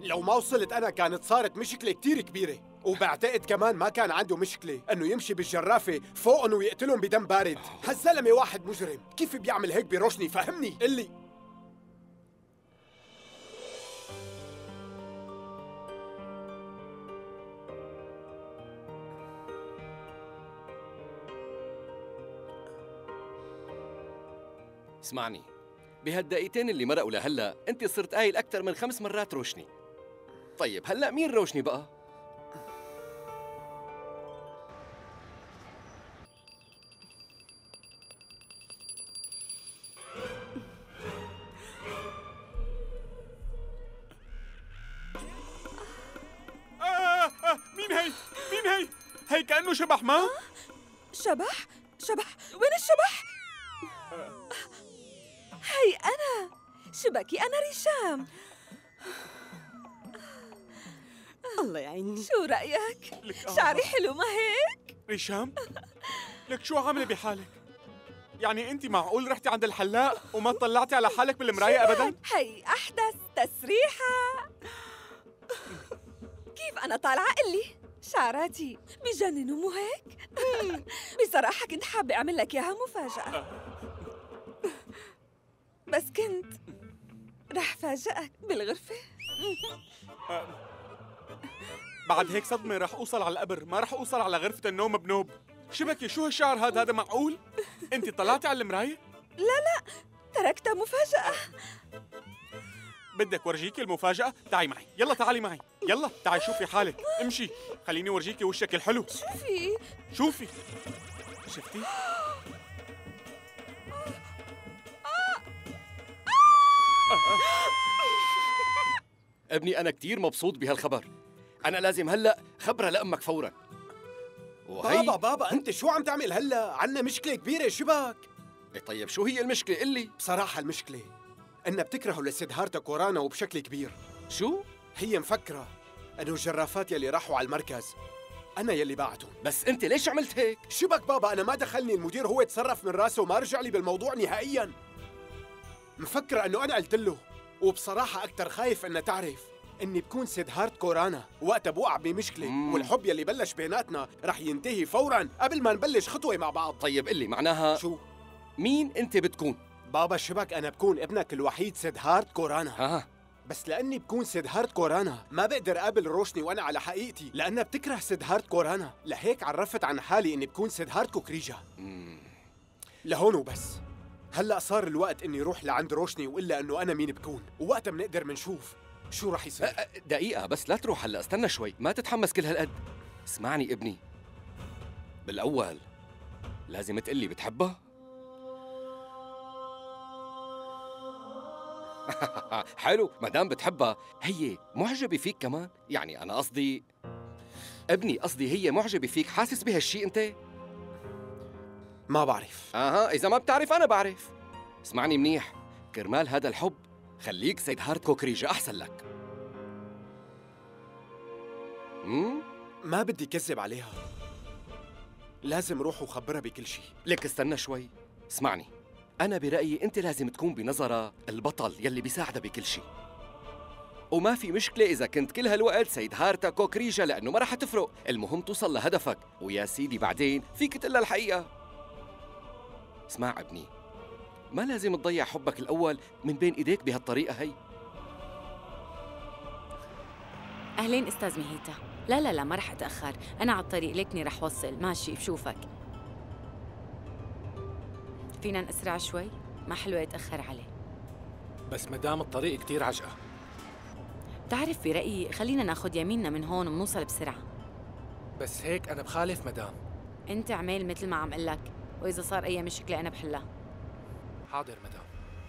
لو ما وصلت أنا كانت صارت مشكلة كتير كبيرة، وبعتقد كمان ما كان عنده مشكلة إنه يمشي بالجرافة فوقهم ويقتلهم بدم بارد. هالزلمة واحد مجرم، كيف بيعمل هيك بروشني؟ فهمني، قلي. اسمعني، بهالدقيقتين اللي مرقوا لهلا انت صرت قايل اكثر من 5 مرات روشني. طيب هلا مين روشني بقى؟ مين هي؟ مين هي؟ هي كأنه شبح ما؟ شبح؟ وين الشبح؟ هي أنا شبكي، أنا ريشام. الله يعيني. شو رأيك؟ شعري حلو ما هيك؟ ريشام؟ لك شو عاملة بحالك؟ يعني أنت معقول رحتي عند الحلاق وما طلعتي على حالك بالمراية أبداً؟ هي أحدث تسريحة. كيف أنا طالعة قلي؟ شعراتي بجننوا مو هيك؟ بصراحة كنت حابة أعمل لك إياها مفاجأة، بس كنت رح فاجئك بالغرفة. بعد هيك صدمة رح أوصل على القبر، ما رح أوصل على غرفة النوم بنوب. شبكي شو هالشعر هذا معقول؟ أنت طلعتي على المراية؟ لا تركتها مفاجأة. بدك ورجيكي المفاجأة؟ تعي معي، يلا تعالي معي، يلا تعي شوفي حالك، امشي، خليني ورجيكي وشك الحلو. شوفي شفتي؟ ابني أنا كتير مبسوط بهالخبر. أنا لازم هلأ خبرها لأمك فوراً. وهي بابا أنت شو عم تعمل هلأ؟ عنا مشكلة كبيرة شبك. طيب شو هي المشكلة؟ قلي. بصراحة المشكلة إنها بتكرهه لسيدهارتا كورانا وبشكل كبير. شو؟ هي مفكرة إنه الجرافات يلي راحوا على المركز أنا يلي باعتهم. بس أنت ليش عملت هيك؟ شبك بابا، أنا ما دخلني، المدير هو تصرف من راسه وما رجع لي بالموضوع نهائياً. مفكرة إنه أنا قلت له، وبصراحة أكتر خايف إنها تعرف إني بكون سيدهارت كورانا وقتها بوقع بمشكلة، والحب يلي بلش بيناتنا رح ينتهي فوراً قبل ما نبلش خطوة مع بعض. طيب قلي معناها شو؟ مين أنت بتكون؟ بابا شبك أنا بكون ابنك الوحيد سيدهارت كورانا. بس لأني بكون سيدهارت كورانا ما بقدر قابل روشني وأنا على حقيقتي، لأنها بتكره سيدهارت كورانا، لهيك عرفت عن حالي إني بكون سيدهارت كوكريجا. لهون وبس. هلأ صار الوقت إني روح لعند روشني وإلا إنه أنا مين بكون، ووقتها بنقدر منشوف شو رح يصير. دقيقة بس، لا تروح هلأ، استنى شوي، ما تتحمس كل هالقد. اسمعني ابني، بالأول لازم تقلي بتحبها؟ حلو، مدام بتحبها هي معجبة فيك كمان؟ يعني أنا قصدي ابني، قصدي هي معجبة فيك، حاسس بهالشي أنت؟ ما بعرف. إذا ما بتعرف أنا بعرف. اسمعني منيح، كرمال هذا الحب خليك سيدهارت كوكريجا أحسن لك. ما بدي كذب عليها، لازم روح وخبرها بكل شيء. لك استنى شوي، اسمعني، أنا برأيي أنت لازم تكون بنظرها البطل يلي بيساعدها بكل شيء، وما في مشكلة إذا كنت كل هالوقت سيدهارتا كوكريجا، لأنه ما رح تفرق، المهم توصل لهدفك، ويا سيدي بعدين فيك تقلها الحقيقة. اسمع ابني، ما لازم تضيع حبك الأول من بين إيديك بهالطريقة هي. أهلين أستاذ مهيتا. لا ما رح أتأخر، أنا على الطريق لكني رح وصل. ماشي، بشوفك. فينا نسرع شوي؟ ما حلوة أتأخر عليه. بس مدام الطريق كتير عجقة. بتعرف برأيي خلينا ناخد يميننا من هون ومنوصل بسرعة. بس هيك أنا بخالف مدام. أنت اعمل مثل ما عم قلك، وإذا صار أي مشكلة أنا بحلها. حاضر مدام.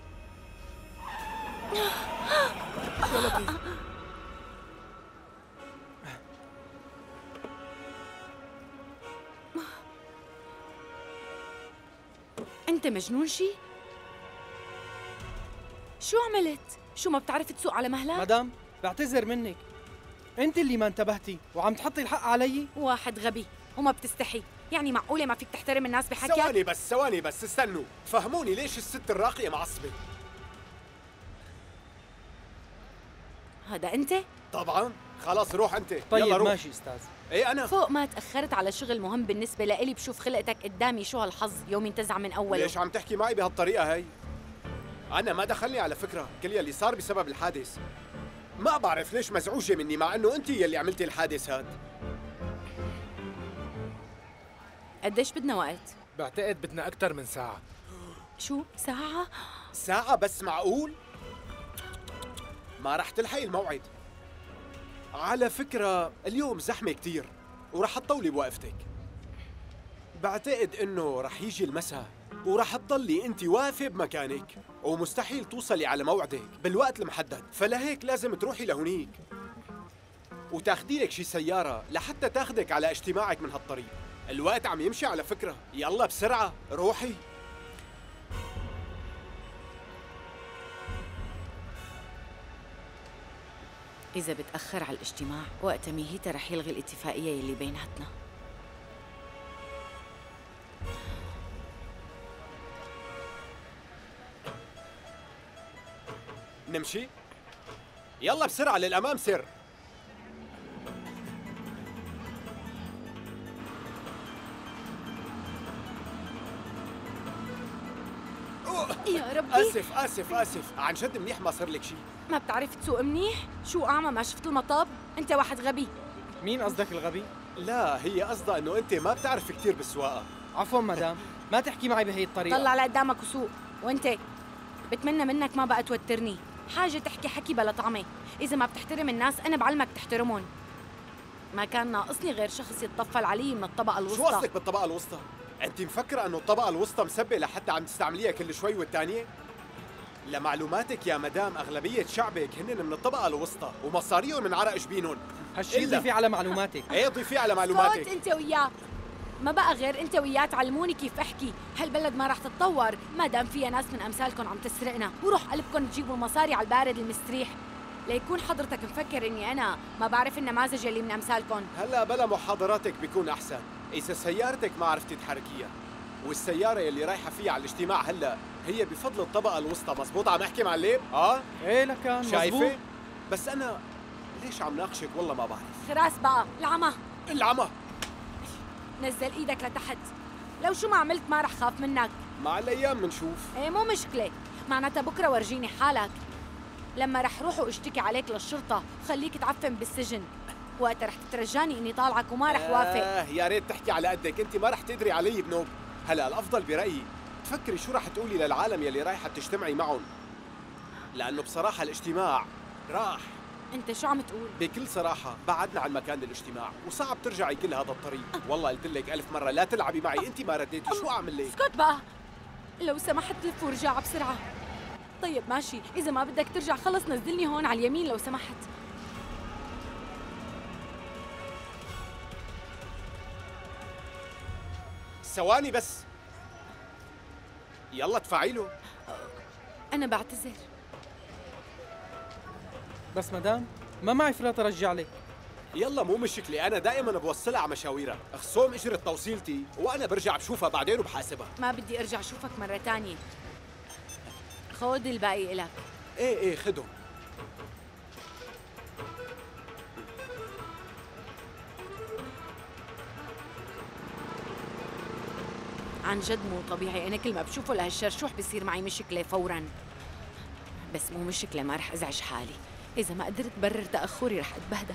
يا لطيف. أنت مجنون شي؟ شو عملت؟ شو ما بتعرف تسوق على مهلك؟ مدام بعتذر منك، أنت اللي ما انتبهتي وعم تحطي الحق علي. واحد غبي وما بتستحي، يعني معقولة ما فيك تحترم الناس بحكيك؟ ثواني بس استنوا، فهموني ليش الست الراقية معصبة؟ هذا أنت؟ طبعا. خلاص روح انت. طيب يلا روح. ماشي استاذ. ايه انا فوق ما تأخرت على شغل مهم بالنسبة لإلي، بشوف خلقتك قدامي شو هالحظ، يوم ينتزع من أوله. ليش عم تحكي معي بهالطريقه هي؟ انا ما دخلني على فكره، كل يلي صار بسبب الحادث. ما بعرف ليش مزعوجه مني مع انه انت يلي عملتي الحادث هاد. قديش بدنا وقت؟ بعتقد بدنا أكثر من ساعة. شو؟ ساعة؟ ساعه بس؟ معقول؟ ما رح تلحقي الموعد. على فكره اليوم زحمه كتير ورح تطولي بوقفتك. بعتقد انه رح يجي المساء ورح تضلي انت واقفه بمكانك ومستحيل توصلي على موعدك بالوقت المحدد، فلهيك لازم تروحي لهونيك وتاخدي لك شي سياره لحتى تاخدك على اجتماعك من هالطريق. الوقت عم يمشي على فكره، يلا بسرعه روحي. إذا بتأخر على الاجتماع وقتها ميهيتا رح يلغي الاتفاقية يلي بيناتنا. نمشي؟ يلا بسرعه للامام سر. يا ربي، اسف عن جد منيح ما صار لك شيء. ما بتعرف تسوق منيح؟ شو أعمى ما شفت المطب؟ أنت واحد غبي. مين قصدك الغبي؟ لا هي قصدها انه انت ما بتعرف كثير بالسواقه. عفوا مدام، ما تحكي معي بهي الطريقة. طلع لقدامك وسوق، وأنت بتمنى منك ما بقى توترني. حاجة تحكي حكي بلا طعمة. إذا ما بتحترم الناس أنا بعلمك تحترمهم. ما كان ناقصني غير شخص يتطفل علي من الطبقة الوسطى. شو قصدك بالطبقه الوسطى؟ انت مفكره انه الطبقه الوسطى مسبه لحتى عم تستعمليها كل شوي والتانية؟ لمعلوماتك يا مدام اغلبيه شعبك هن من الطبقه الوسطى ومصاريهم من عرق جبينهم. هالشي ضيفي على معلوماتك. ايه ضيفيه على معلوماتك. صوت انت وياه. ما بقى غير انت وياه تعلموني كيف احكي. هالبلد ما رح تتطور ما دام فيها ناس من امثالكم عم تسرقنا، وروح قلبكم تجيبوا المصاري على البارد المستريح. ليكون حضرتك مفكر اني انا ما بعرف النماذج اللي من امثالكم. هلا بلا محاضراتك بيكون احسن. اذا سيارتك ما عرفتي تحركيها والسياره اللي رايحه فيها على الاجتماع هلا هي بفضل الطبقه الوسطى، مزبوط عم احكي معلم؟ ايه لكان شايفه؟ مزبوط. بس انا ليش عم ناقشك والله ما بعرف. خلاص بقى العمى. العمى نزل ايدك لتحت. لو شو ما عملت ما رح خاف منك. مع الايام بنشوف. ايه مو مشكله، معناتها بكره ورجيني حالك. لما رح روح واشتكي عليك للشرطه خليك تعفن بالسجن. وقتها رح تترجاني اني طالعك وما رح وافق. يا ريت تحكي على قدك، انت ما رح تقدري علي بنوب. هلا الافضل برايي تفكري شو رح تقولي للعالم يلي رايحه تجتمعي معهم، لانه بصراحه الاجتماع راح. انت شو عم تقول؟ بكل صراحه بعدنا عن مكان الاجتماع وصعب ترجعي كل هذا الطريق. والله قلت لك 1000 مره لا تلعبي معي، انت ما رديتي. شو اعمل لك؟ اسكت بقى، لو سمحت لف ورجع بسرعه. طيب ماشي، اذا ما بدك ترجع خلص نزلني هون على اليمين لو سمحت. ثواني بس، يلا ادفعي له. انا بعتذر. بس مدام ما معي فلات ارجع لك. يلا مو مشكلة، أنا دائما بوصلها على مشاويرها، أخصوم أجرة توصيلتي وأنا برجع بشوفها بعدين وبحاسبها. ما بدي ارجع اشوفك مرة تانية. خود الباقي إلك. إيه خدهم. عن جد مو طبيعي، أنا كل ما بشوفه لهالشرشوح بصير معي مشكلة فوراً. بس مو مشكلة، ما رح أزعج حالي. إذا ما قدرت برر تأخري رح أتبهدل.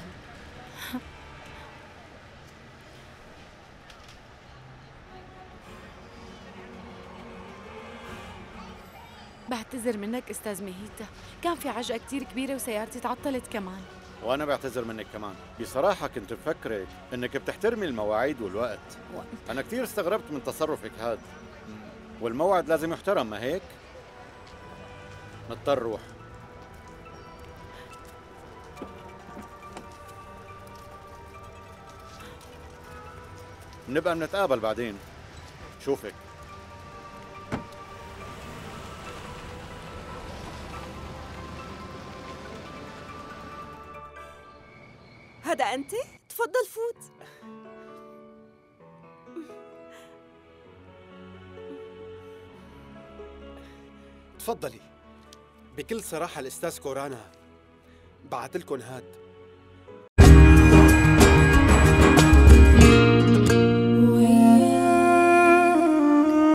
بعتذر منك أستاذ ميهيتا، كان في عجقة كتير كبيرة وسيارتي تعطلت كمان. وأنا بعتذر منك كمان. بصراحة كنت مفكرك إنك بتحترمي المواعيد والوقت. أنا كثير استغربت من تصرفك هاد. والموعد لازم يحترم، ما هيك؟ نضطر روح. نبقى بنتقابل بعدين. شوفك. هذا أنت؟ تفضل فوت. تفضلي. بكل صراحة الأستاذ كورانا بعت لكم هاد